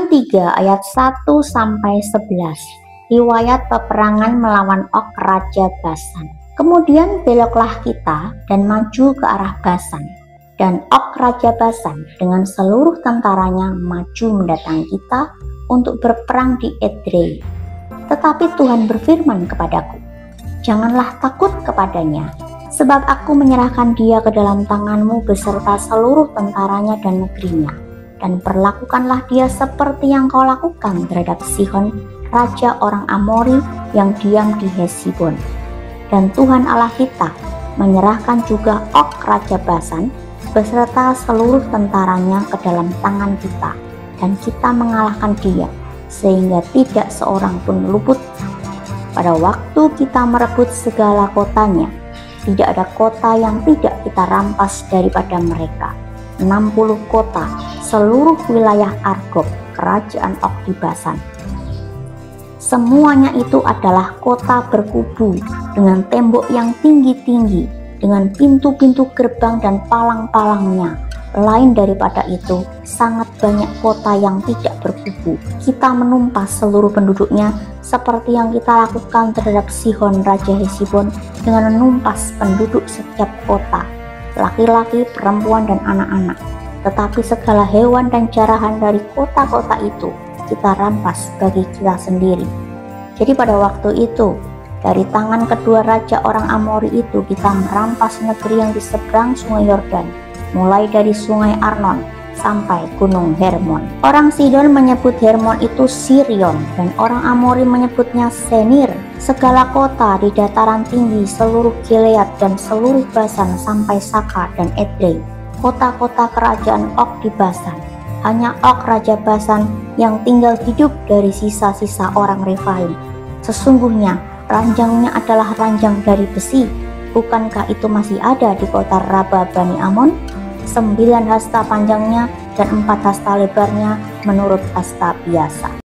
Bilangan 3 ayat 1-11. Riwayat peperangan melawan Og Raja Basan. Kemudian beloklah kita dan maju ke arah Basan. Dan Og Raja Basan dengan seluruh tentaranya maju mendatangi kita untuk berperang di Edrei. Tetapi Tuhan berfirman kepadaku, janganlah takut kepadanya, sebab aku menyerahkan dia ke dalam tanganmu beserta seluruh tentaranya dan negerinya. Dan perlakukanlah dia seperti yang kau lakukan terhadap Sihon, raja orang Amori yang diam di Hesibon. Dan Tuhan Allah kita menyerahkan juga Og Raja Basan beserta seluruh tentaranya ke dalam tangan kita, dan kita mengalahkan dia, sehingga tidak seorang pun luput. Pada waktu kita merebut segala kotanya, tidak ada kota yang tidak kita rampas daripada mereka. 60 kota, seluruh wilayah Argob, kerajaan Og di Basan. Semuanya itu adalah kota berkubu dengan tembok yang tinggi-tinggi, dengan pintu-pintu gerbang dan palang-palangnya. Lain daripada itu, sangat banyak kota yang tidak berkubu. Kita menumpas seluruh penduduknya seperti yang kita lakukan terhadap Sihon Raja Hesibon dengan menumpas penduduk setiap kota, laki-laki, perempuan, dan anak-anak. Tetapi segala hewan dan jarahan dari kota-kota itu kita rampas bagi kita sendiri. Jadi pada waktu itu, dari tangan kedua raja orang Amori itu kita merampas negeri yang di seberang sungai Yordan, mulai dari sungai Arnon sampai gunung Hermon. Orang Sidon menyebut Hermon itu Sirion, dan orang Amori menyebutnya Senir. Segala kota di dataran tinggi, seluruh Gilead dan seluruh Basan sampai Saka dan Edrei, kota-kota kerajaan Og di Basan. Hanya Og Raja Basan yang tinggal hidup dari sisa-sisa orang Refaim. Sesungguhnya ranjangnya adalah ranjang dari besi. Bukankah itu masih ada di kota Raba Bani Amon? 9 hasta panjangnya dan 4 hasta lebarnya menurut hasta biasa.